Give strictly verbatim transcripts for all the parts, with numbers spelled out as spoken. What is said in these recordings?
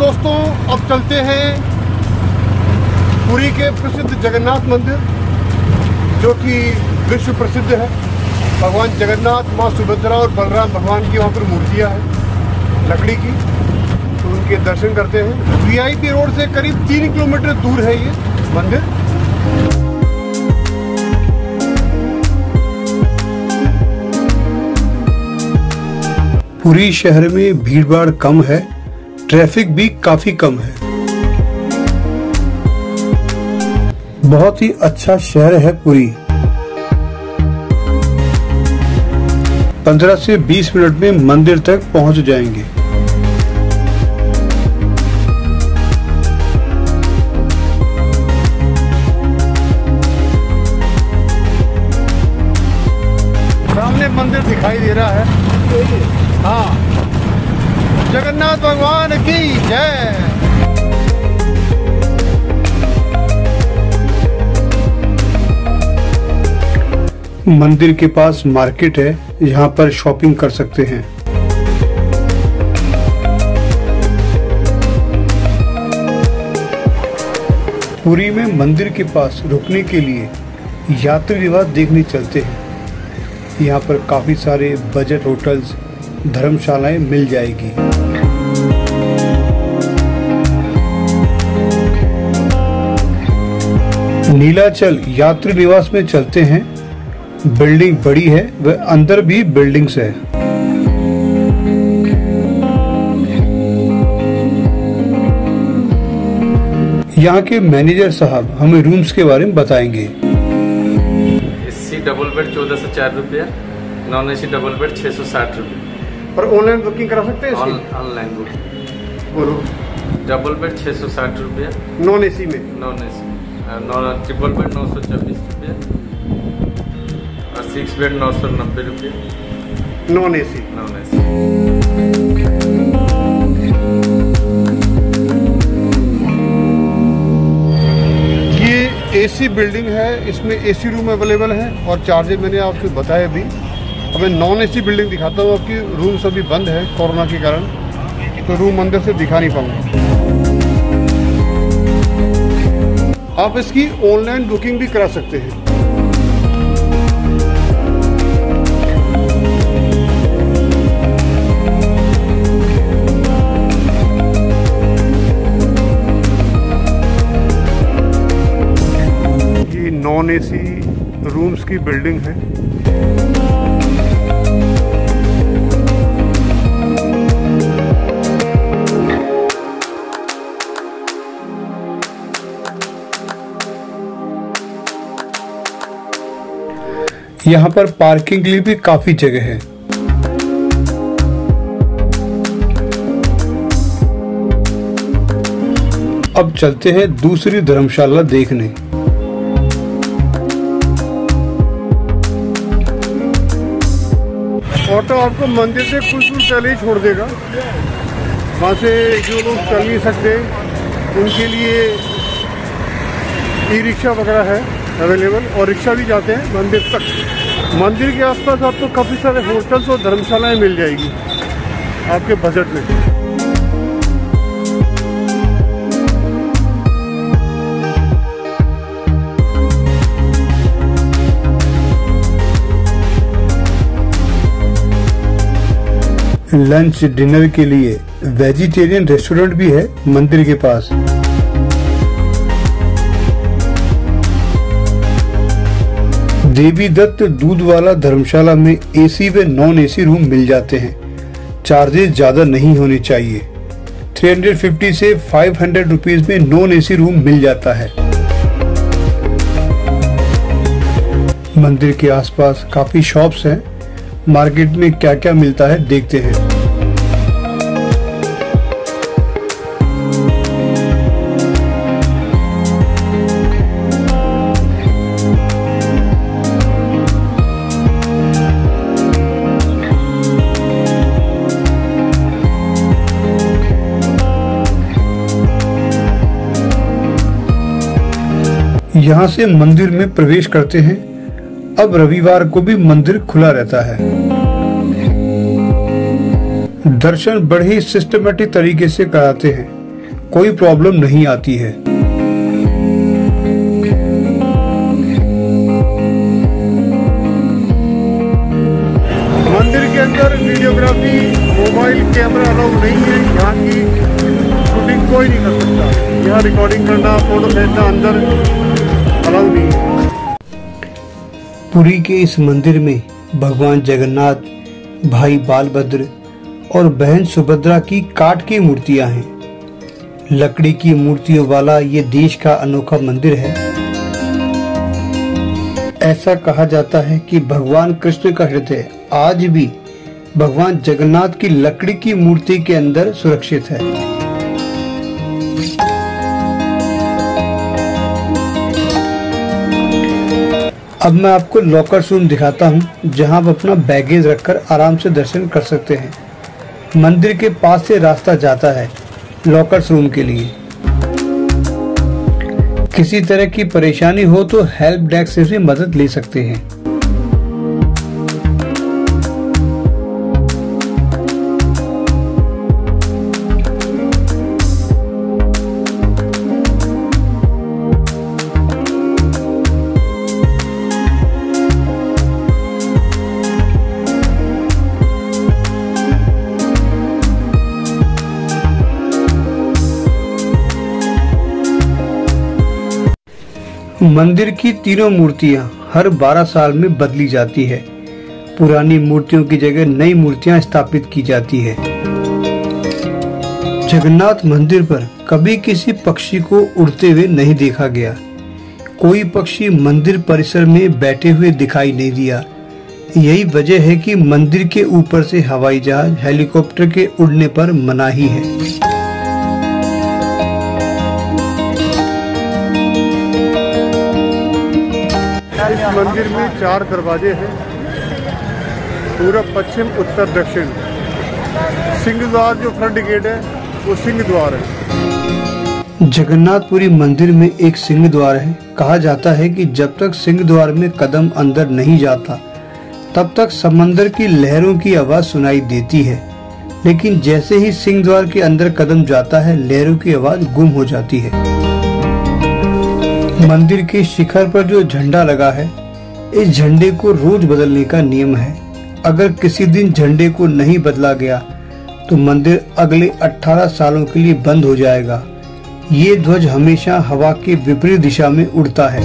दोस्तों, अब चलते हैं पुरी के प्रसिद्ध जगन्नाथ मंदिर, जो कि विश्व प्रसिद्ध है। भगवान जगन्नाथ, माँ सुभद्रा और बलराम भगवान की वहाँ पर मूर्तियाँ हैं लकड़ी की, तो उनके दर्शन करते हैं। वीआईपी रोड से करीब तीन किलोमीटर दूर है ये मंदिर। पुरी शहर में भीड़भाड़ कम है, ट्रैफिक भी काफी कम है। बहुत ही अच्छा शहर है पुरी। पंद्रह से बीस मिनट में मंदिर तक पहुंच जाएंगे। सामने मंदिर दिखाई दे रहा है। हाँ, जगन्नाथ भगवान की जय। मंदिर के पास मार्केट है, यहाँ पर शॉपिंग कर सकते हैं। पुरी में मंदिर के पास रुकने के लिए यात्री निवास देखने चलते हैं। यहाँ पर काफी सारे बजट होटल्स, धर्मशालाएं मिल जाएगी। नीलाचल यात्री निवास में चलते हैं। बिल्डिंग बड़ी है, वह अंदर भी बिल्डिंग्स है। यहाँ के मैनेजर साहब हमें रूम्स के बारे में बताएंगे। एसी डबल बेड चौदह सौ चार रुपया, नॉन एसी डबल बेड छह सौ साठ रुपये। और ऑनलाइन बुकिंग करा सकते हैं इसकी? Online booking. बोलो। डबल बेड छह सौ साठ रुपया, नॉन एसी में? Non AC. Non triple bed नौ सौ छब्बीस रुपया और सिक्स बेड नौ सौ नब्बे रुपये। Non AC? Non AC. ये एसी बिल्डिंग है, इसमें एसी रूम अवेलेबल है और चार्जेस मैंने आपको बताया अभी। अब मैं नॉन एसी बिल्डिंग दिखाता हूँ। आपकी रूम सभी बंद है कोरोना के कारण, तो रूम अंदर से दिखा नहीं पाऊंगा। आप इसकी ऑनलाइन बुकिंग भी करा सकते हैं। ये नॉन एसी रूम्स की बिल्डिंग है। यहाँ पर पार्किंग के लिए भी काफी जगह है। अब चलते हैं दूसरी धर्मशाला देखने। ऑटो आपको मंदिर से कुछ दूर पहले ही छोड़ देगा। वहाँ से जो लोग चल नहीं सकते उनके लिए ई रिक्शा वगैरह है अवेलेबल, और रिक्शा भी जाते हैं मंदिर तक। मंदिर के आसपास आपको काफ़ी सारे होटल्स और धर्मशालाएं मिल जाएगी आपके बजट में। लंच डिनर के लिए वेजिटेरियन रेस्टोरेंट भी है मंदिर के पास। देवी दत्त दूध वाला धर्मशाला में एसी व नॉन एसी रूम मिल जाते हैं। चार्जेस ज्यादा नहीं होने चाहिए। तीन सौ पचास से पाँच सौ रुपीस में नॉन एसी रूम मिल जाता है। मंदिर के आसपास काफी शॉप्स हैं। मार्केट में क्या क्या मिलता है देखते हैं। यहाँ से मंदिर में प्रवेश करते हैं। अब रविवार को भी मंदिर खुला रहता है। दर्शन बड़े ही सिस्टमेटिक तरीके से कराते हैं। कोई प्रॉब्लम नहीं आती है। मंदिर के अंदर वीडियोग्राफी, मोबाइल कैमरा अलाउ नहीं है। यहाँ की शूटिंग कोई नहीं कर सकता। यहाँ रिकॉर्डिंग करना, फोटो खींचना अंदर अलाउ नहीं है। पुरी के इस मंदिर में भगवान जगन्नाथ, भाई बालभद्र और बहन सुभद्रा की काठ की मूर्तियां हैं। लकड़ी की मूर्तियों वाला ये देश का अनोखा मंदिर है। ऐसा कहा जाता है कि भगवान कृष्ण का हृदय आज भी भगवान जगन्नाथ की लकड़ी की मूर्ति के अंदर सुरक्षित है। अब मैं आपको लॉकर रूम दिखाता हूं, जहां आप अपना बैगेज रखकर आराम से दर्शन कर सकते हैं। मंदिर के पास से रास्ता जाता है लॉकर रूम के लिए। किसी तरह की परेशानी हो तो हेल्प डेस्क से भी मदद ले सकते हैं। मंदिर की तीनों मूर्तियां हर बारह साल में बदली जाती है। पुरानी मूर्तियों की जगह नई मूर्तियां स्थापित की जाती है। जगन्नाथ मंदिर पर कभी किसी पक्षी को उड़ते हुए नहीं देखा गया। कोई पक्षी मंदिर परिसर में बैठे हुए दिखाई नहीं दिया। यही वजह है कि मंदिर के ऊपर से हवाई जहाज, हेलीकॉप्टर के उड़ने पर मनाही है। इस मंदिर में चार दरवाजे हैं, पूरब, पश्चिम, उत्तर, दक्षिण। सिंह द्वार जो फ्रंट गेट है वो सिंह द्वार है। जगन्नाथपुरी मंदिर में एक सिंह द्वार है। कहा जाता है कि जब तक सिंह द्वार में कदम अंदर नहीं जाता तब तक समंदर की लहरों की आवाज सुनाई देती है, लेकिन जैसे ही सिंह द्वार के अंदर कदम जाता है लहरों की आवाज गुम हो जाती है। मंदिर के शिखर पर जो झंडा लगा है, इस झंडे को रोज बदलने का नियम है। अगर किसी दिन झंडे को नहीं बदला गया तो मंदिर अगले अठारह सालों के लिए बंद हो जाएगा। ये ध्वज हमेशा हवा के विपरीत दिशा में उड़ता है।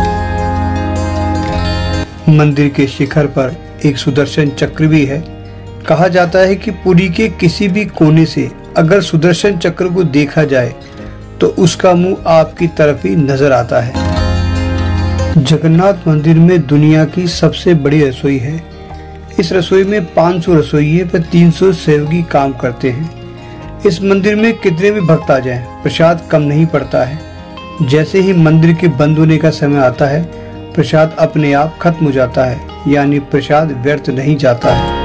मंदिर के शिखर पर एक सुदर्शन चक्र भी है। कहा जाता है कि पुरी के किसी भी कोने से अगर सुदर्शन चक्र को देखा जाए तो उसका मुंह आपकी तरफ ही नजर आता है। जगन्नाथ मंदिर में दुनिया की सबसे बड़ी रसोई है। इस रसोई में पाँच सौ रसोइये व तीन सौ सेवकी काम करते हैं। इस मंदिर में कितने भी भक्त आ जाएं, प्रसाद कम नहीं पड़ता है। जैसे ही मंदिर के बंद होने का समय आता है, प्रसाद अपने आप खत्म हो जाता है, यानी प्रसाद व्यर्थ नहीं जाता है।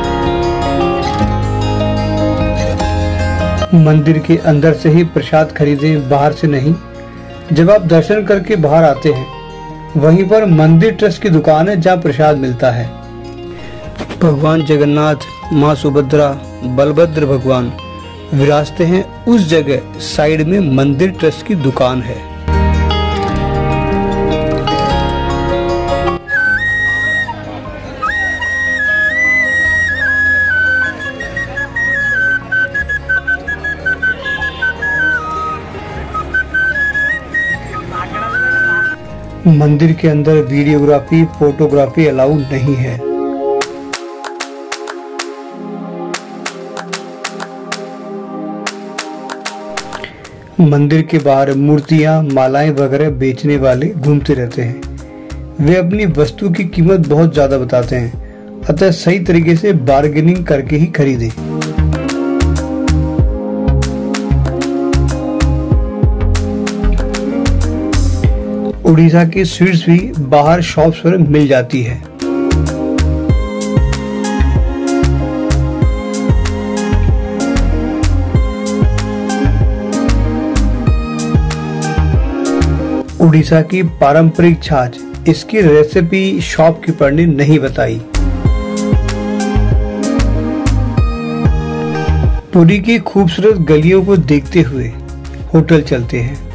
मंदिर के अंदर से ही प्रसाद खरीदें, बाहर से नहीं। जब आप दर्शन करके बाहर आते हैं, वहीं पर मंदिर ट्रस्ट की दुकान है जहाँ प्रसाद मिलता है। भगवान जगन्नाथ, माँ सुभद्रा, बलभद्र भगवान विराजते हैं उस जगह साइड में मंदिर ट्रस्ट की दुकान है। मंदिर के अंदर वीडियोग्राफी, फोटोग्राफी अलाउ नहीं है। मंदिर के बाहर मूर्तियां, मालाएं वगैरह बेचने वाले घूमते रहते हैं। वे अपनी वस्तु की कीमत बहुत ज्यादा बताते हैं, अतः सही तरीके से बार्गेनिंग करके ही खरीदें। उड़ीसा की स्वीट्स भी बाहर शॉप्स पर मिल जाती है। उड़ीसा की पारंपरिक छाछ, इसकी रेसिपी शॉपकीपर ने नहीं बताई। पुरी की खूबसूरत गलियों को देखते हुए होटल चलते हैं।